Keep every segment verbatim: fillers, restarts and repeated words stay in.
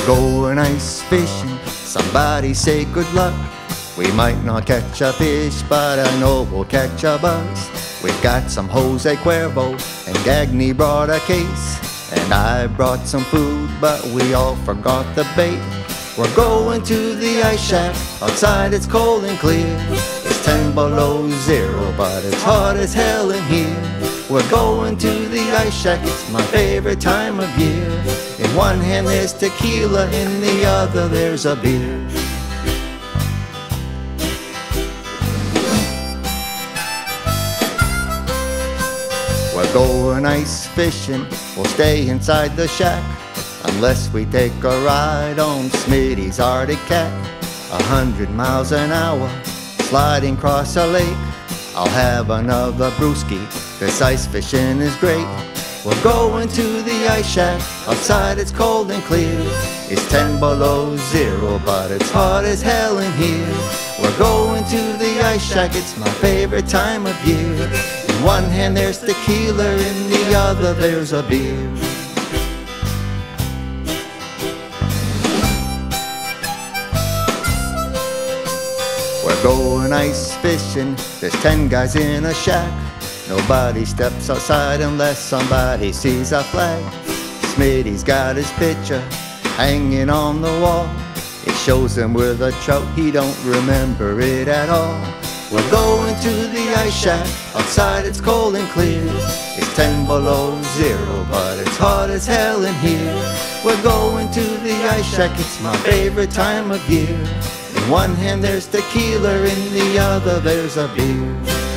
going ice fishing, somebody say good luck. We might not catch a fish, but I know we'll catch a buzz. We've got some Jose Cuervo, and Gagny brought a case, and I brought some food, but we all forgot the bait. We're going to the ice shack, outside it's cold and clear. It's ten below zero, but it's hot as hell in here. We're going to the ice shack, it's my favorite time of year. In one hand there's tequila, in the other there's a beer. We're going ice fishing, we'll stay inside the shack, unless we take a ride on Smitty's Arctic Cat. A hundred miles an hour, sliding across a lake. I'll have another brewski, this ice fishing is great. We're going to the ice shack, outside it's cold and clear. It's ten below zero, but it's hot as hell in here. We're going to the ice shack, it's my favorite time of year. In one hand there's tequila, in the other there's a beer. We're going ice fishing, there's ten guys in a shack. Nobody steps outside unless somebody sees a flag. Smitty's got his picture hanging on the wall. It shows him with a trout, he don't remember it at all. We're going to the ice shack, outside it's cold and clear. It's ten below zero, but it's hot as hell in here. We're going to the ice shack, it's my favorite time of year. In one hand there's tequila, in the other there's a beer.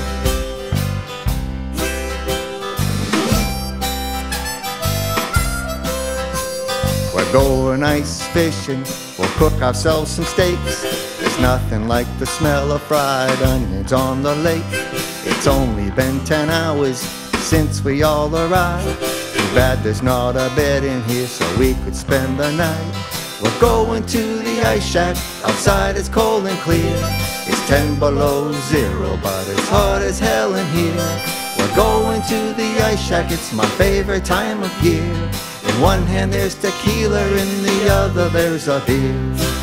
We're going ice fishing, we'll cook ourselves some steaks. There's nothing like the smell of fried onions on the lake. It's only been ten hours since we all arrived. Too bad there's not a bed in here so we could spend the night. We're going to the ice shack, outside it's cold and clear. It's ten below zero, but it's hot as hell in here. We're going to the ice shack, it's my favorite time of year. In one hand there's tequila, in the other there's a beer.